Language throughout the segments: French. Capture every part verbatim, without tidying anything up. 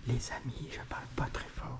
Les amis, je parle pas très fort.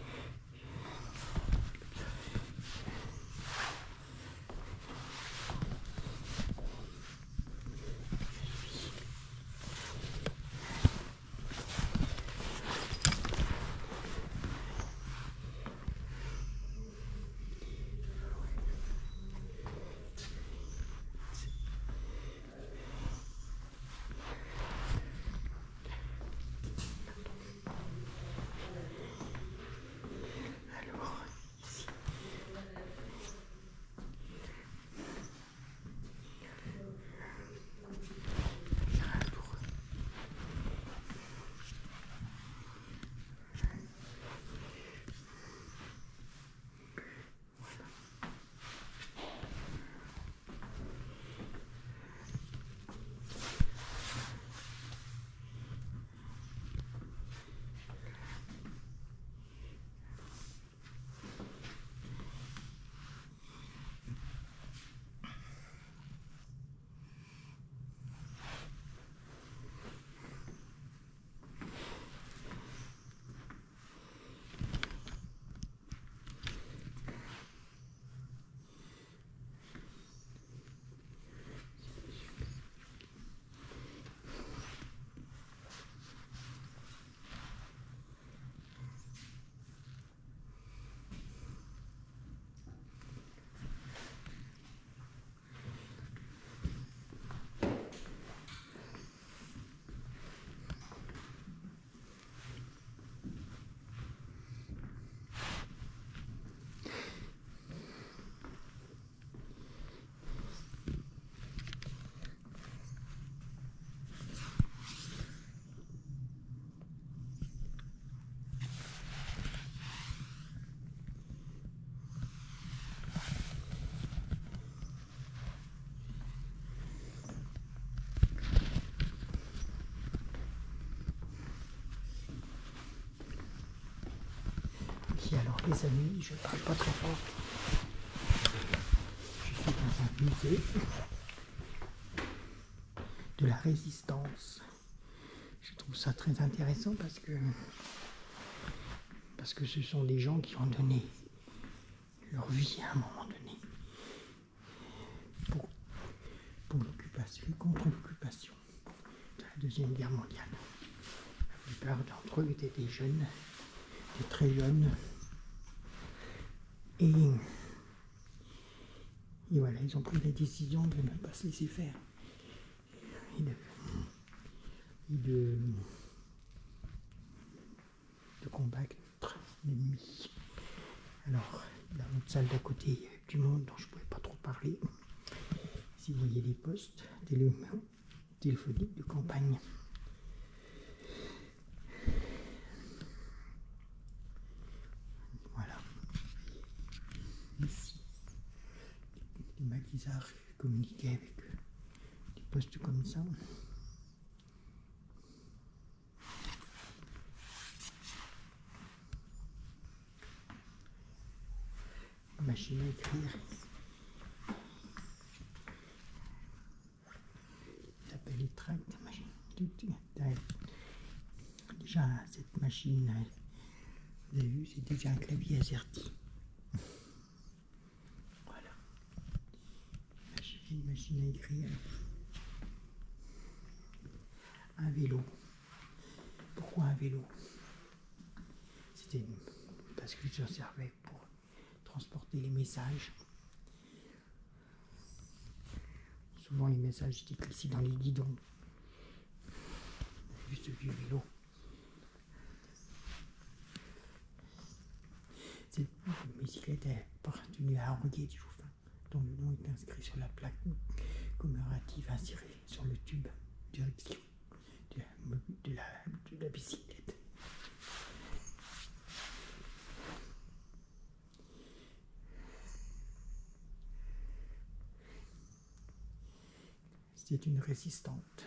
Alors les amis, je parle pas très fort. Je suis dans un musée de la résistance. Je trouve ça très intéressant parce que parce que ce sont des gens qui ont donné leur vie à un moment donné pour, pour l'occupation, contre l'occupation de la Deuxième Guerre mondiale. La plupart d'entre eux étaient des jeunes, des très jeunes. Et, et voilà, ils ont pris la décision de ne pas se laisser faire et de, et de, de combattre l'ennemi. Alors, dans l'autre salle d'à côté du monde dont je ne pouvais pas trop parler, ici vous voyez les postes télé téléphoniques de campagne. Ici, les maquisards communiquaient avec des postes comme ça. Machine à écrire. T'appelles les tracts, machine. Déjà, cette machine, vous avez vu, c'est déjà un clavier AZERTY. Une machine à écrire, un vélo. Pourquoi un vélo? C'était parce que ça servait pour transporter les messages. Souvent les messages étaient glissés dans les guidons. Vous avez vu ce vieux vélo? Cette bicyclette appartenue à Henriet du Jouffin, dont le nom est inscrit sur la plaque commémorative insérée sur le tube direction de la, de la, de la bicyclette. C'est une résistante.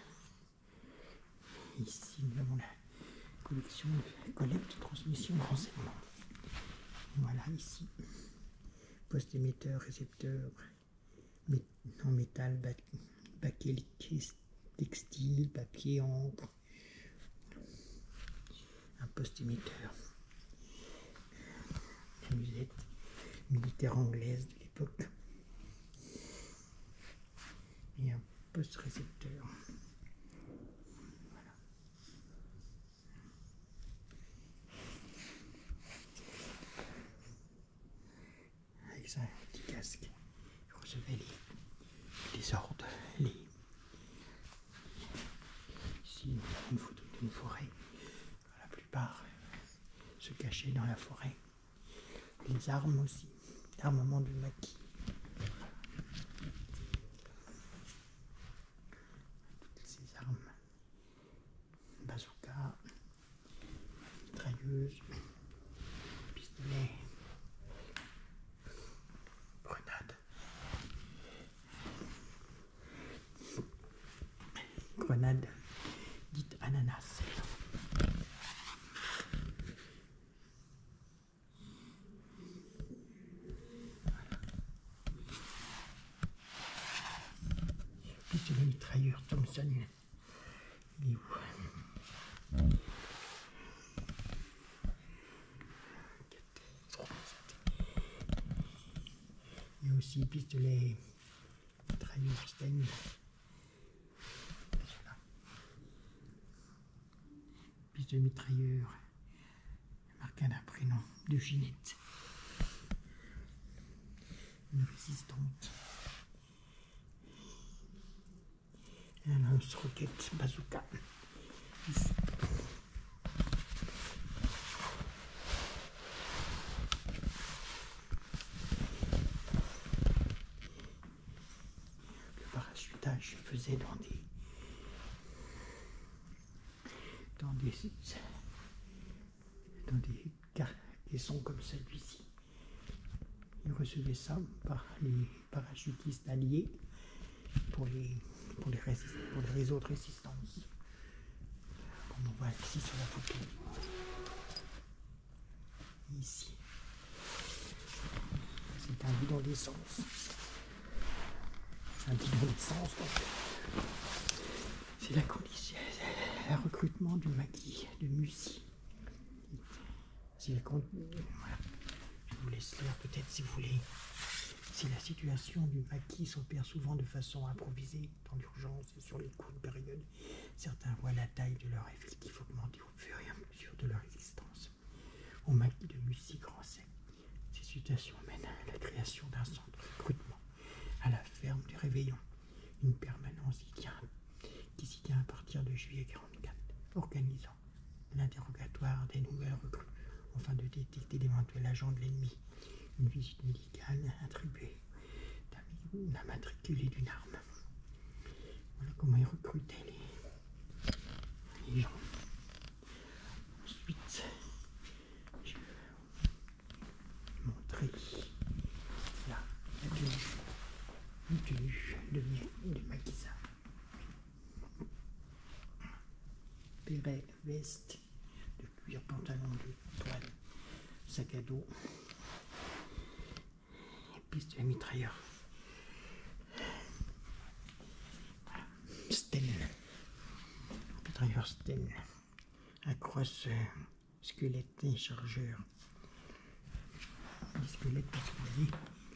Ici, nous avons la collection, la collecte, transmission, renseignement. Voilà, ici, poste émetteur, récepteur, en métal, bakélite, textile, papier, encre, un poste émetteur. La musette militaire anglaise de l'époque. Et un poste récepteur. Voilà. Avec ça, un petit casque. Je recevais les, les ordres, les... Ici, une photo d'une forêt. La plupart se cachaient dans la forêt. Les armes aussi, l'armement du maquis. Toutes ces armes. Bazooka, mitrailleuse, pistolet, grenade. Grenade dite ananas. Pistolet mitrailleur Thompson. Il est où? Il y a aussi pistolet mitrailleur Sten. Voilà. Pistolet mitrailleur. Marqué d'un prénom de Ginette. Une résistante. Un lance-roquette bazooka. Ici. Le parachutage se faisait dans des dans des dans des caissons comme celui-ci. Ils recevaient ça par les parachutistes alliés pour les pour les, résist pour les réseaux de résistance. Comme on voit ici sur la photo. Ici. C'est un bidon d'essence. Un bidon d'essence. C'est la condition, le recrutement du maquis de Mussy. C'est la con... voilà. Je vous laisse lire peut-être si vous voulez. Si la situation du maquis s'opère souvent de façon improvisée, dans l'urgence et sur les courtes périodes, certains voient la taille de leur effectif augmenter au fur et à mesure de leur existence. Au maquis de Mussy-Grancey, ces situations mènent à la création d'un centre de recrutement à la ferme du Réveillon. Une permanence y tient, qui s'y tient à partir de juillet quarante-quatre, organisant l'interrogatoire des nouvelles recrues afin de détecter d'éventuels agents de l'ennemi. Une visite médicale attribuée d'un matriculé d'une arme. Voilà comment ils recrutaient les, les gens. Ensuite, je vais montrer là, la tenue, une tenue de, de maquisard. Béret, veste, de cuir, pantalon de toile, sac à dos. Pistolet mitrailleur. Voilà. Sten. Mitrailleur Sten. Un crosse euh, squelette et chargeur. Des squelettes parce que vous voyez.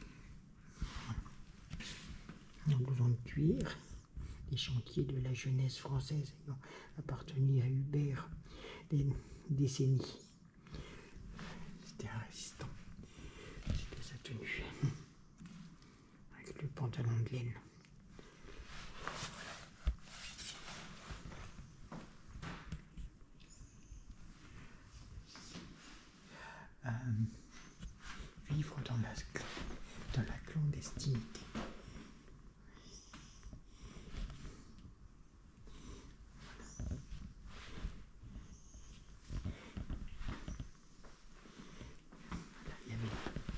Un blouson de cuir. Des chantiers de la jeunesse française ayant appartenu à Hubert des décennies. C'était un résistant. C'était sa tenue. Le pantalon de laine. Euh, vivre dans la, dans la clandestinité. Voilà, il y avait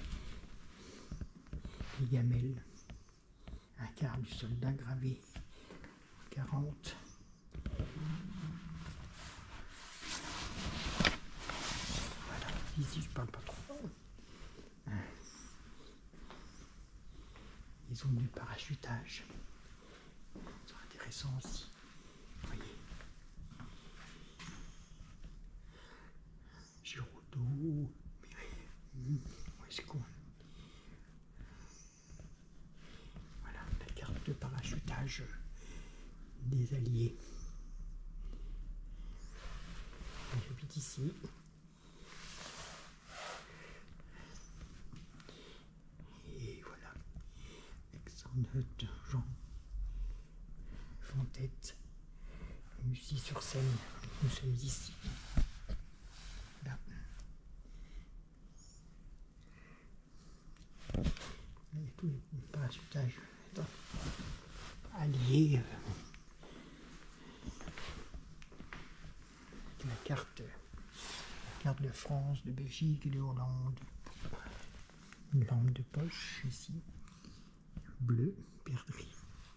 les gamelles. Un quart du soldat gravé quarante. Voilà, ici je parle pas trop. Les zones du parachutage sont intéressantes aussi. Vous voyez. parachutage des Alliés. J'habite ici. Et voilà, Alexandre de Jean Fontette, Mussy-sur-Seine, nous sommes ici. Là. Et tous les parachutages alliés. Euh, la carte, la carte de France, de Belgique et de Hollande. Une lampe de poche ici, bleu, perdrix.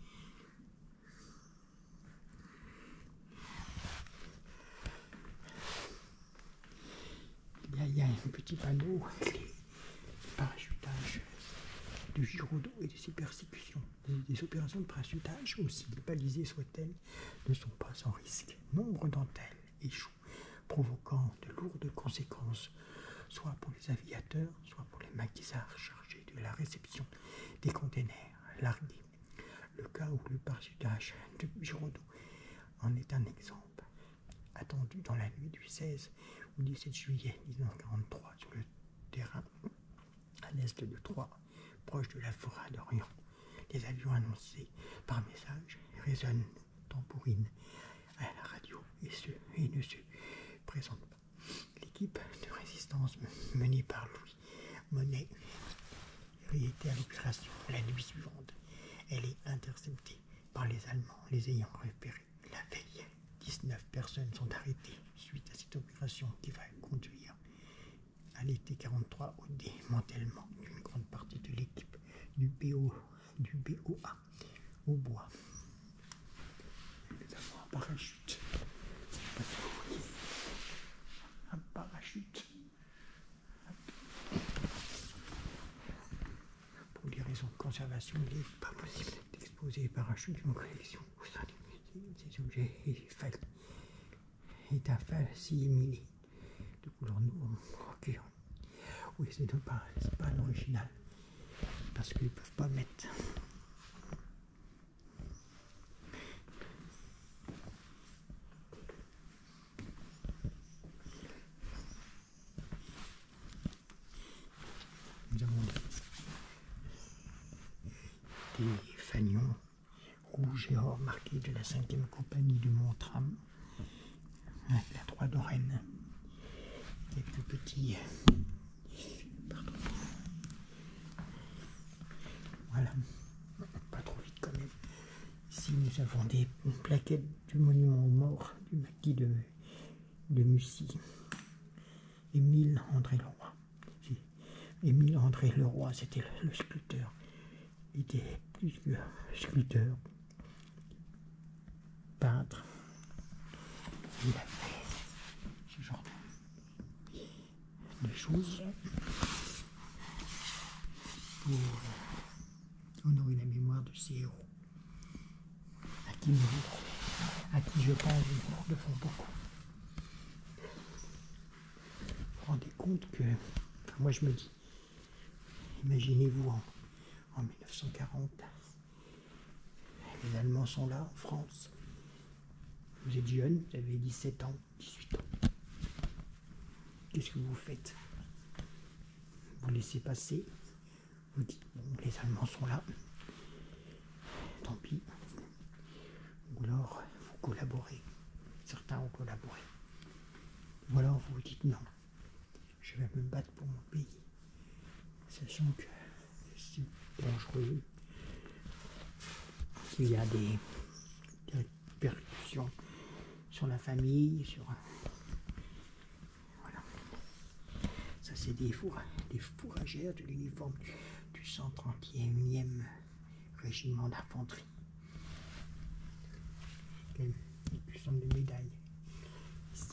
Il y a, il y a un petit panneau avec les parachutages de Giraudot et de ses persécutions. Des, des opérations de parachutage, aussi balisées soient-elles, ne sont pas sans risque. Nombre d'entre elles échouent, provoquant de lourdes conséquences, soit pour les aviateurs, soit pour les maquisards chargés de la réception des containers largués. Le cas où le parachutage de Giraudot en est un exemple, attendu dans la nuit du seize au dix-sept juillet mille neuf cent quarante-trois sur le terrain à l'est de Troyes, proche de la forêt d'Orient. Les avions annoncés par message résonnent tambourine à la radio et, se, et ne se présentent pas. L'équipe de résistance menée par Louis Monet était à l'opération la nuit suivante. Elle est interceptée par les Allemands, les ayant repérés la veille. dix-neuf personnes sont arrêtées suite à cette opération qui va conduire à l'été quarante-trois au démantèlement d'une grande partie de l'équipe du B O, du B O A au bois. Nous avons un parachute. Je ne sais pas si vous voyez. Un parachute. Pour des raisons de conservation, il n'est pas possible d'exposer les parachutes en collection au sein des objets est un facsimilé de couleur noire. Ok. Oui, c'est pas, c'est pas l'original. Parce qu'ils ne peuvent pas mettre. Nous avons des, des fanions rouges et or marqués de la cinquième compagnie du Montram, la Trois d'Oren. Quelques petits. Pardon. Voilà, pas trop vite quand même. Ici, nous avons des plaquettes du monument aux morts du maquis de, de Mussy. Émile André Leroy. Émile André Leroy, c'était le, le sculpteur. Il était plus que sculpteur, peintre. Il a fait ce genre de choses pour honorer la mémoire de ces héros, à qui, nous, à qui je pense nous devons beaucoup. Vous vous rendez compte que, enfin, moi je me dis, imaginez-vous en, en mille neuf cent quarante, les Allemands sont là en France, vous êtes jeune, vous avez dix-sept ans, dix-huit ans, qu'est-ce que vous faites? Vous laissez passer, vous dites, bon, les Allemands sont là, tant pis, ou alors vous collaborez, certains ont collaboré, ou alors vous vous dites non, je vais me battre pour mon pays, sachant que c'est dangereux, qu'il y a des, des répercussions sur la famille, sur... Voilà. Ça c'est des, four, des fourragères de l'uniforme du cent trente et unième régiment d'infanterie. Quelle puissance de médaille. Ici.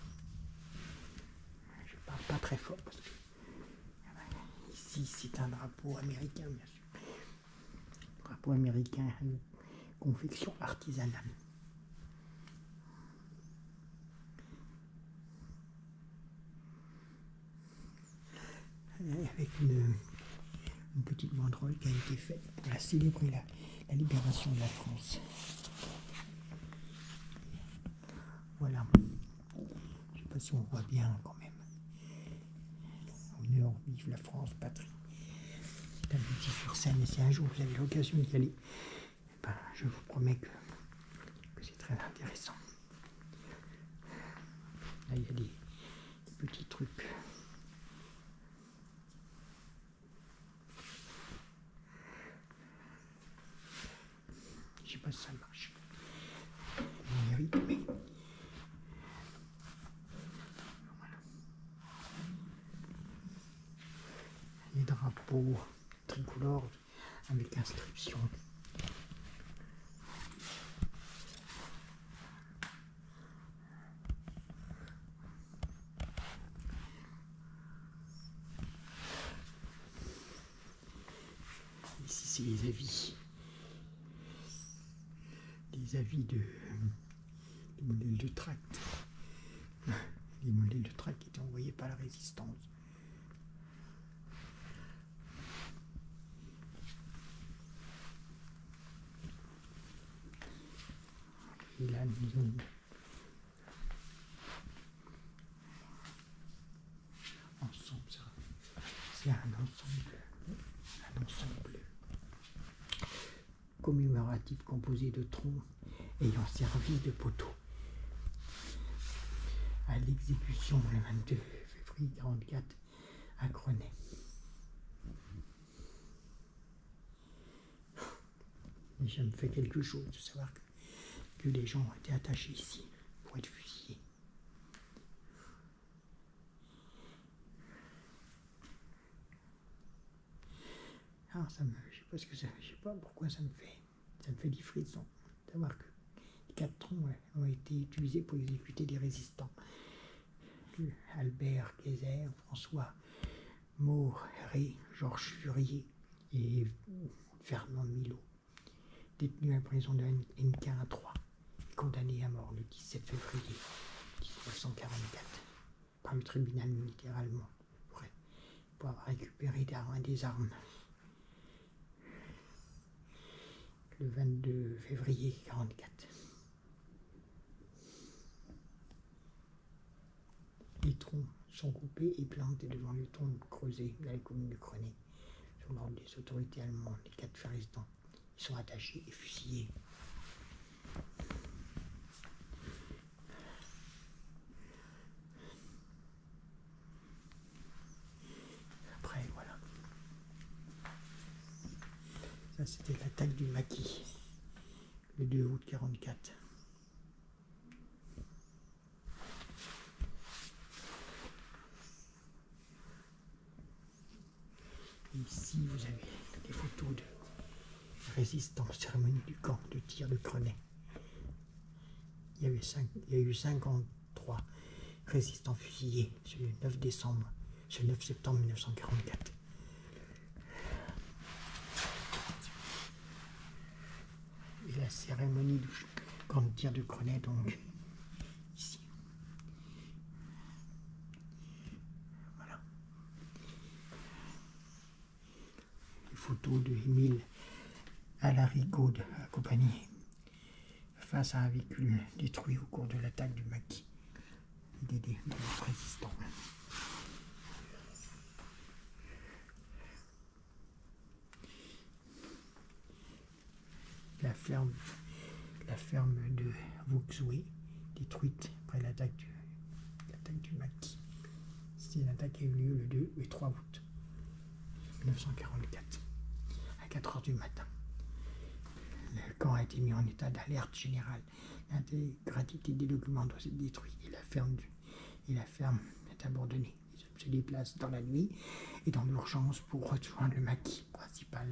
Je parle pas très fort parce que ici c'est un drapeau américain, bien sûr. Drapeau américain, une confection artisanale. Avec une, une petite banderole qui a été faite pour la célébrer la, la libération de la France. Voilà. Je ne sais pas si on voit bien quand même. Honneur, vive la France, patrie. C'est un petit sur scène et si un jour vous avez l'occasion d'y aller, ben, je vous promets que, que c'est très intéressant. Là, il y a des, des petits trucs. Je ne sais pas si ça marche. On mérite, mais... Voilà. Les drapeaux tricolores avec inscription. Ici, c'est les avis. Les avis de... les modèles de tract. Les modèles de tract qui étaient envoyés par la résistance. Et là, nous avons ensemble, ça, c'est un ensemble, un ensemble commémoratif composé de troncs ayant servi de poteau à l'exécution le vingt-deux février quarante-quatre à Crenay. Et ça me fait quelque chose de savoir que, que les gens ont été attachés ici pour être fusillés. Alors ça me, je sais pas ce que ça, je sais pas pourquoi ça me fait, ça me fait des frissons de savoir que les quatre troncs ouais, ont été utilisés pour exécuter des résistants. Albert Kayser, François Mauret, Georges Furier et Fernand Milot, détenus à la prison de Hennequin à Troyes, condamnés à mort le dix-sept février mille neuf cent quarante-quatre par le tribunal militaire allemand pour avoir récupéré des armes. Le vingt-deux février mille neuf cent quarante-quatre. Les troncs sont coupés et plantés devant le tombe creusé dans la commune de Crenay. Sur l'ordre des autorités allemandes, les quatre résistants, ils sont attachés et fusillés. Après, voilà. Ça, c'était l'attaque du Maquis, le deux août mille neuf cent quarante-quatre. Ici, vous avez des photos de résistance, cérémonie du camp de tir de Crenay. Il y, avait cinq, il y a eu cinquante-trois résistants fusillés ce neuf décembre, ce neuf septembre mille neuf cent quarante-quatre. Et la cérémonie du camp de tir de Crenay, donc, ici. Voilà. Les photos de Émile Alarico accompagné face à un véhicule détruit au cours de l'attaque du Maquis des, des, des résistants. La ferme, la ferme de Vauxhouet détruite après l'attaque du, l'attaque du Maquis. C'était une attaque qui a eu lieu le deux et trois août mille neuf cent quarante-quatre à quatre heures du matin. Le camp a été mis en état d'alerte générale. L'intégralité des documents doit être détruite et la ferme, du, et la ferme est abandonnée. Les hommes se déplacent dans la nuit et dans l'urgence pour rejoindre le Maquis principal.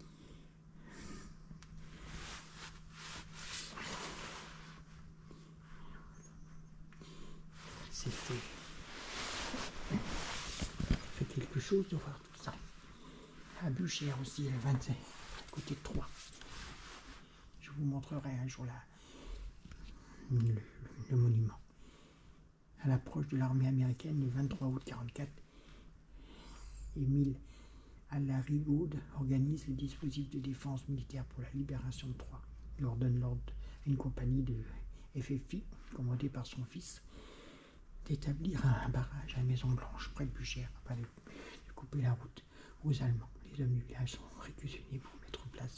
C'est fait. Ça fait quelque chose de voir tout ça. À Buchères aussi, le vingt-cinq, à côté de Troyes. Je vous montrerai un jour là le, le monument. À l'approche de l'armée américaine, le vingt-trois août mille neuf cent quarante-quatre, Émile Al-Arigoud organise le dispositif de défense militaire pour la libération de Troie. Il ordonne l'ordre à une compagnie de F F I, commandée par son fils, d'établir un barrage à la Maison Blanche, près de Buchères, afin de, de couper la route aux Allemands. Les hommes du village sont réquisitionnés pour mettre en place.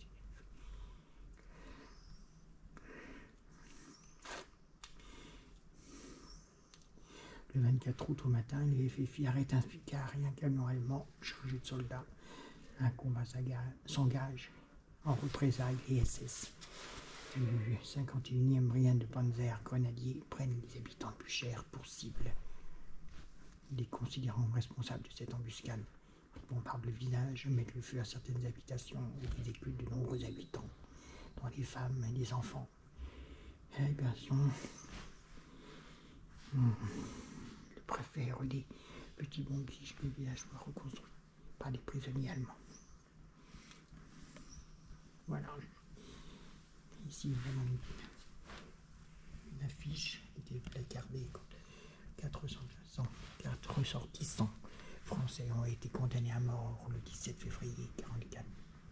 Le vingt-quatre août au matin, les F F I arrêtent un car et un camion allemand chargé de soldats. Un combat s'engage en représailles. Les S S du cinquante et unième brigade de Panzer grenadiers prennent les habitants de Buchères pour cible. Les considérant responsables de cette embuscade bombardent le village, mettent le feu à certaines habitations et exécutent de nombreux habitants, dont les femmes et les enfants. La libération. Hmm. Le préfet des petits bombiers que le village soit reconstruit par des prisonniers allemands. Voilà. Ici, vraiment une, une affiche qui était placardée. quatre ressortissants français ont été condamnés à mort le dix-sept février mille neuf cent quarante-quatre.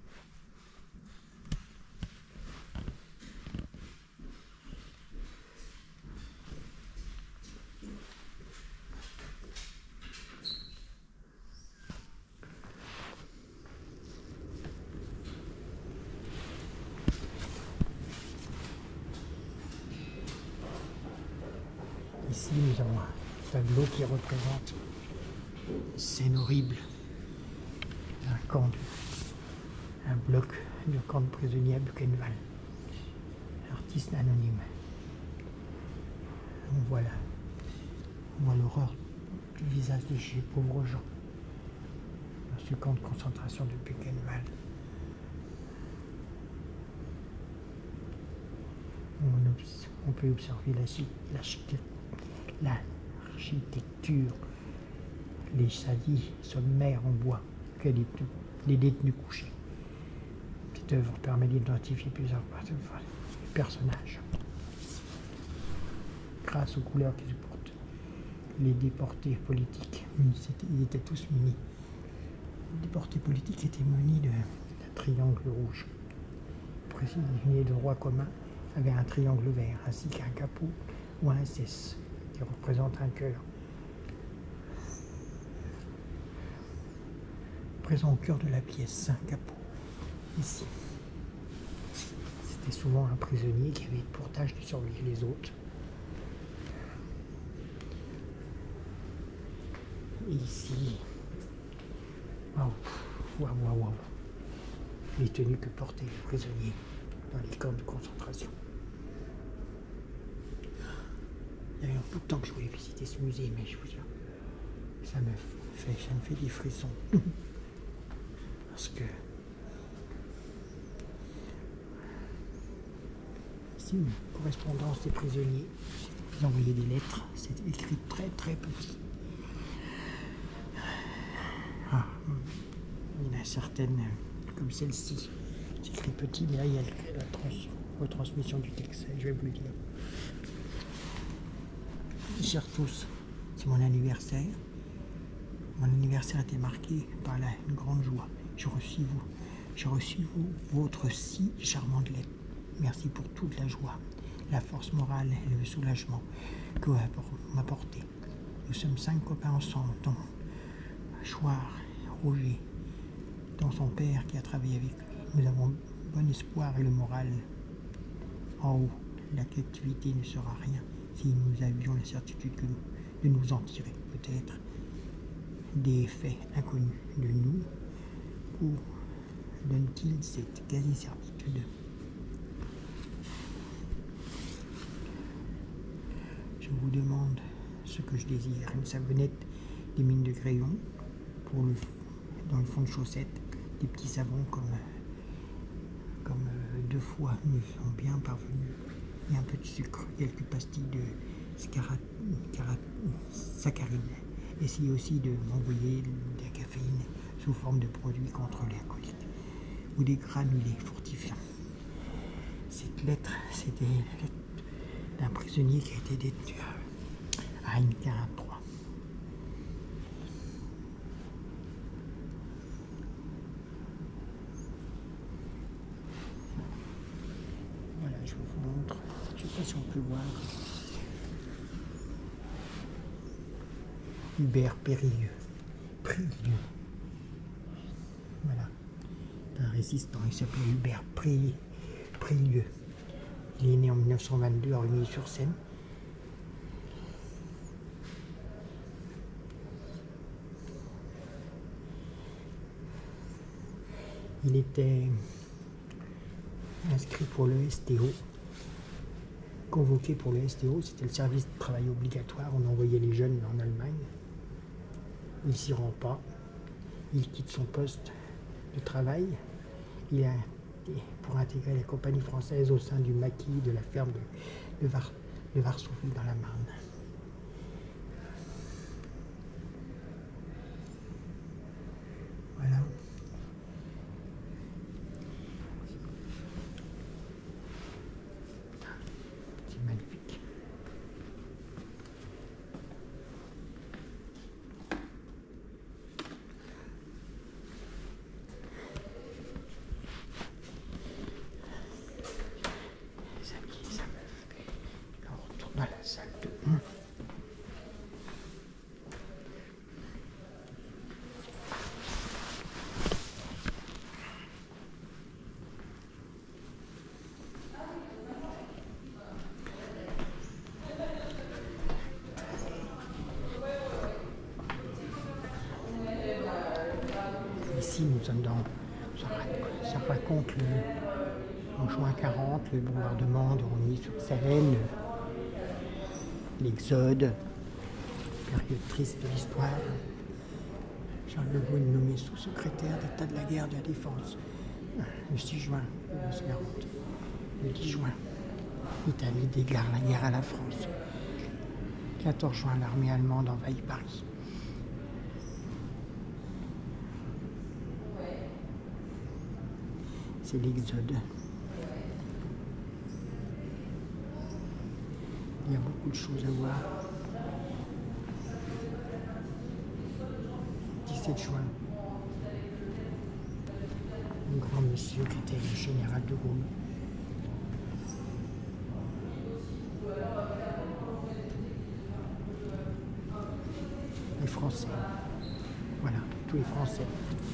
Ici, nous avons un tableau qui représente une scène horrible d'un camp, de, un bloc de camp de prisonniers à Buchenwald. Artiste anonyme. On voit là, on voit l'horreur du visage de ces pauvres gens dans ce camp de concentration de Buchenwald. On, on peut observer l'architecture. L'architecture, les saillies sommaires en bois que les, les détenus couchés. Cette œuvre permet d'identifier plusieurs personnages grâce aux couleurs qu'ils supportent. Les déportés politiques, ils étaient tous munis. Les déportés politiques étaient munis d'un triangle rouge. Le prisonnier de droit commun avait un triangle vert ainsi qu'un capot ou un S S. Qui représente un cœur. Présent au cœur de la pièce, un capot. Ici. C'était souvent un prisonnier qui avait pour tâche de surveiller les autres. Et ici. Waouh, waouh, waouh, waouh. Les tenues que portaient les prisonniers dans les camps de concentration. Il y a eu un peu de temps que je voulais visiter ce musée, mais je vous dis, ça me fait, ça me fait des frissons. Parce que ici, une correspondance des prisonniers, ils envoyaient des lettres, c'était écrit très très petit. Ah, il y en a certaines, comme celle-ci, c'est écrit petit, mais là il y a la trans retransmission du texte, je vais vous le dire. Chers tous, c'est mon anniversaire. Mon anniversaire était marqué par la, une grande joie. J'ai reçu vous, j'ai reçu vous, votre si charmante lettre. Merci pour toute la joie, la force morale et le soulagement que vous m'apportez. Nous sommes cinq copains ensemble, dont Chouard, Roger, dont son père qui a travaillé avec lui. Nous avons bon espoir et le moral en haut. La captivité ne sera rien si nous avions la certitude que nous, de nous en tirer, peut-être des faits inconnus de nous, ou donne-t-il cette quasi-certitude? Je vous demande ce que je désire, une savonnette, des mines de crayon, pour le, dans le fond de chaussette, des petits savons comme, comme euh, deux fois nous sont bien parvenus. Et un peu de sucre, quelques pastilles de saccharine. Essayez aussi de m'envoyer de la caféine sous forme de produits contre les acolytes ou des granulés fortifiants. Cette lettre, c'était la lettre d'un prisonnier qui a été détenu à N quarante-trois. sais pas si on peut voir. Hubert Périlleux. Périlleux. Voilà. Un résistant, il s'appelait Hubert Périlleux. Il est né en mille neuf cent vingt-deux à Rugny-sur-Seine. Il était inscrit pour le S T O, convoqué pour le S T O, c'était le service de travail obligatoire, on envoyait les jeunes en Allemagne. Il s'y rend pas, il quitte son poste de travail, il a, pour intégrer la compagnie française au sein du maquis de la ferme de, de, Var, de Varsovie dans la Marne. Voilà. C'est magnifique. Les amis et sa meuf. Alors on retourne à la salle de bain. Ici, nous sommes dans. Ça raconte le, en juin quarante, le bombardement de Rugny-sur-Seine, l'exode, période triste de l'histoire. Charles de Gaulle nommé sous-secrétaire d'État de la guerre de la Défense le six juin mille neuf cent quarante. Le dix juin, l'Italie déclare la guerre à la France. quatorze juin, l'armée allemande envahit Paris. C'est l'exode. Il y a beaucoup de choses à voir. dix-sept juin. Un grand monsieur qui était le général de Gaulle. Les Français. Voilà, tous les Français.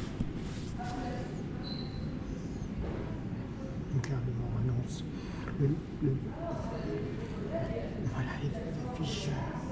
Donc là, on annonce le, le, voilà, les fiches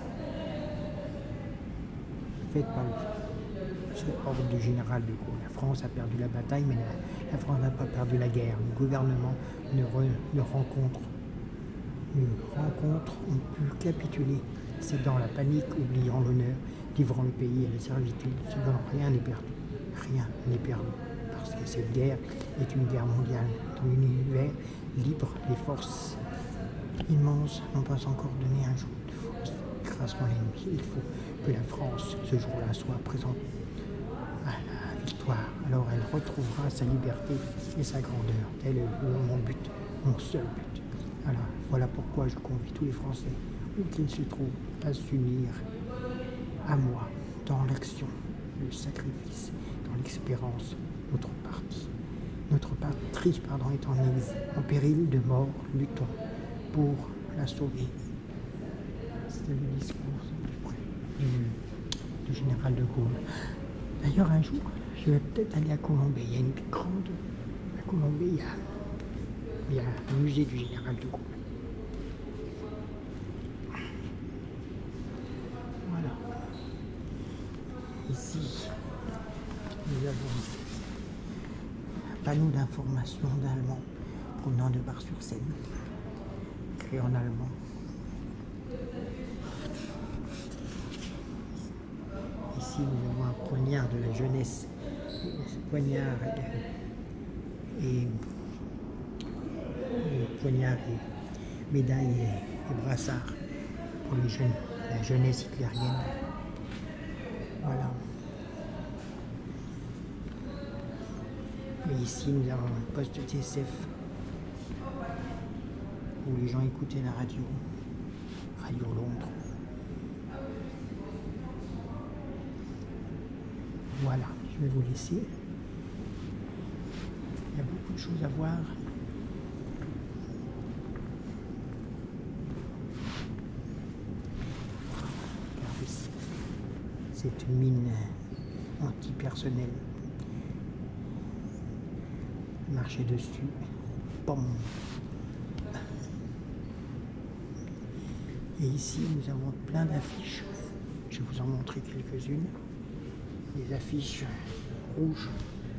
faites par le ordre du général de Gaulle. La France a perdu la bataille, mais la, la France n'a pas perdu la guerre. Le gouvernement ne, re, ne rencontre, ne rencontre ont pu capituler, cédant la panique, oubliant l'honneur, livrant le pays à la servitude. Cependant, rien n'est perdu. Rien n'est perdu. Parce que cette guerre est une guerre mondiale. Dans l'univers libre, les forces immenses n'ont pas encore donné un jour de force. Grâce à l'ennemi, il faut que la France, ce jour-là, soit présente à la victoire. Alors elle retrouvera sa liberté et sa grandeur. Tel est mon but, mon seul but. Alors voilà pourquoi je convie tous les Français, où qu'ils se trouvent, à s'unir à moi dans l'action, le sacrifice, dans l'expérience, notre parti. Notre patrie pardon, est en, en péril de mort, luttons pour la sauver. C'était le discours du, du général de Gaulle. D'ailleurs, un jour, je vais peut-être aller à Colombey. Il y a une grande... À Colombey, il y a, il y a un musée du général de Gaulle. Voilà. Ici, nous avons un panneau d'information d'allemand provenant de Bar-sur-Seine, écrit en allemand. Ici, nous avons un poignard de la jeunesse. Ce poignard et, et, et poignard et médaille et, et brassard pour les jeunes, la jeunesse hitlérienne. Voilà. Et ici, nous avons un poste de T S F où les gens écoutaient la radio, Radio Londres. Voilà, je vais vous laisser. Il y a beaucoup de choses à voir. cette mine antipersonnelle. Marcher dessus. Pom. Et ici, nous avons plein d'affiches. Je vais vous en montrer quelques-unes. Des affiches rouges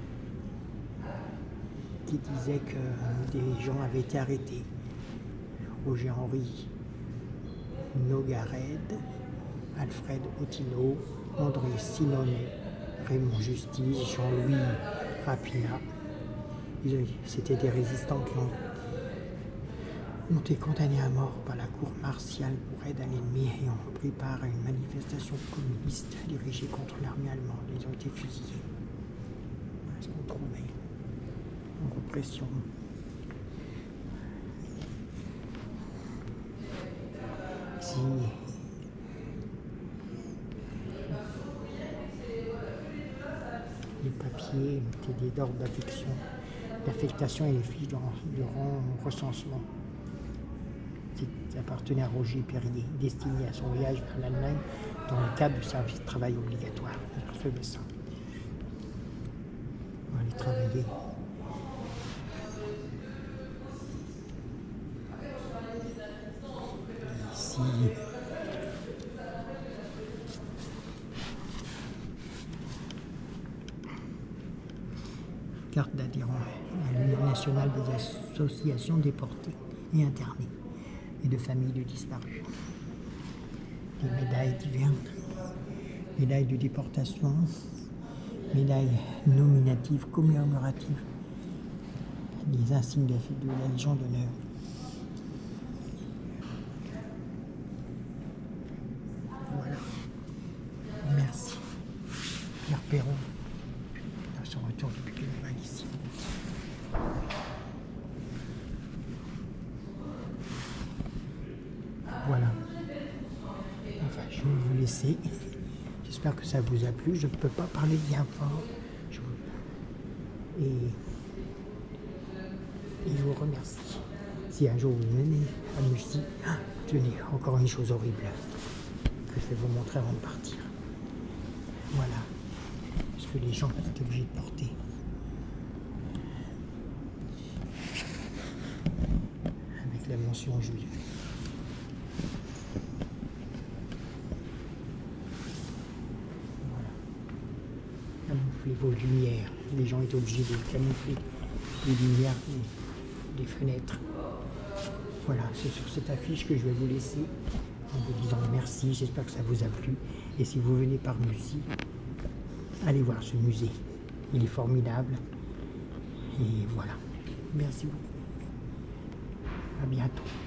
qui disaient que des gens avaient été arrêtés. Roger-Henri Nogared, Alfred Ottino, André Sinone, Raymond Justice, Jean-Louis Rapina. C'était des résistants qui ont, ont été condamnés à mort par la cour martiale pour aide à l'ennemi et ont pris part à une manifestation communiste dirigée contre l'armée allemande. Ils ont été fusillés. Voilà ce qu'on trouvait en répression. Ici, les papiers étaient des ordres d'affection, d'affectation et les fiches de, de recensement. Qui appartenait à Roger Perrier, destiné à son voyage vers l'Allemagne dans le cadre du service de travail obligatoire. Il recevait ça. On va aller travailler. Ici, carte d'adhérent à l'Union nationale des associations déportées et internées et de familles de disparus. Des médailles diverses, médailles de déportation, médailles nominatives, commémoratives, des insignes de la Légion d'honneur. Voilà. Merci. Pierre Perron, dans son retour depuis que nous sommes ici. Voilà. Enfin, je vais vous laisser. J'espère que ça vous a plu. Je ne peux pas parler bien fort. Je vous... Et... Et je vous remercie. Si un jour vous venez à Mussy, ah, tenez, encore une chose horrible que je vais vous montrer avant de partir. Voilà. Ce que les gens étaient obligés de porter. Avec la mention juive. Camoufler vos lumières. Les gens étaient obligés de camoufler les lumières des, des fenêtres. Voilà, c'est sur cette affiche que je vais vous laisser en vous disant merci. J'espère que ça vous a plu. Et si vous venez par Mussy, allez voir ce musée. Il est formidable. Et voilà. Merci beaucoup. À bientôt.